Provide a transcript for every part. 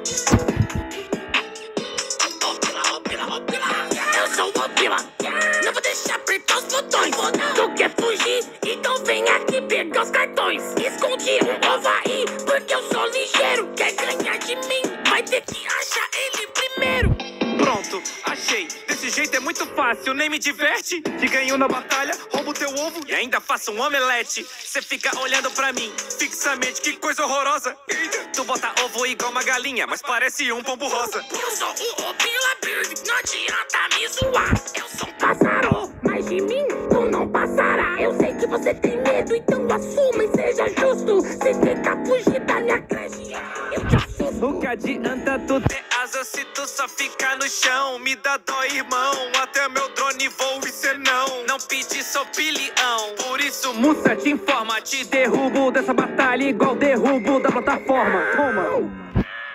Eu sou o Opila, não vou deixar apertar os botões. Tu quer fugir? Então vem aqui pegar os cartões. Escondi um ovo aí, porque eu sou ligeiro. Quer ganhar de mim? Vai ter que achar ele primeiro. Pronto, achei. Desse jeito é muito fácil, nem me diverte. Te ganho na batalha, roubo teu ovo e ainda faço um omelete. Cê fica olhando pra mim fixamente, que coisa horrorosa. Tu bota ovo igual uma galinha, mas parece um pombo rosa. Eu sou o Opila Bird, não adianta me zoar. Eu sou um pássaro, mas de mim tu não passará. Eu sei que você tem medo, então assuma e seja justo. Se tentar fugir da minha creche, eu te assusto. O que adianta tu ter asa se tu só fica no chão? Me dá dó, irmão, até meu drone voa e cê não pedi sopilhão. Por isso, Musa, te informa, te derrubo dessa batalha igual derrubo da plataforma. Toma!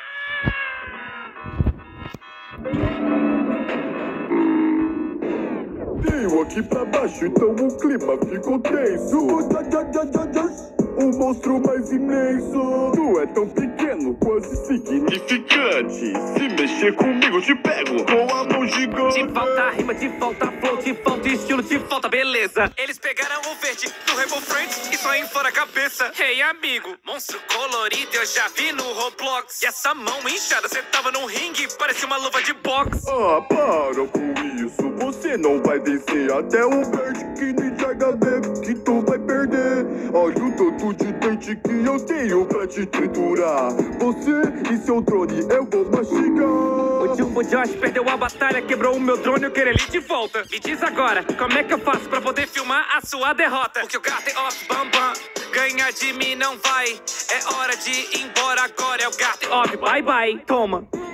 Veio aqui pra baixo, então o clima ficou tenso. O monstro mais imenso. Tu é tão pequeno, quase insignificante. Se mexer comigo, te pego com a mão gigante. Te falta rima, te falta flow, te falta estilo, te falta beleza. Eles pegaram o verde do Rainbow Friends e só inflaram a cabeça. Hey amigo, monstro colorido eu já vi no Roblox. E essa mão inchada, cê tava num ringue, parecia uma luva de boxe. Ah, para com isso, você não vai descer até o verde que ninja HD, que tu vai perder. Olha o tanto de dente que eu tenho pra te triturar. Você e seu drone eu vou mastigar. O Jumbo Josh perdeu a batalha, quebrou o meu drone, eu quero ele de volta. Me diz agora, como é que eu faço pra poder filmar a sua derrota? Porque o Garten of Bam Bam ganhar de mim não vai. É hora de ir embora agora, é o Garten of Bye Bye, toma.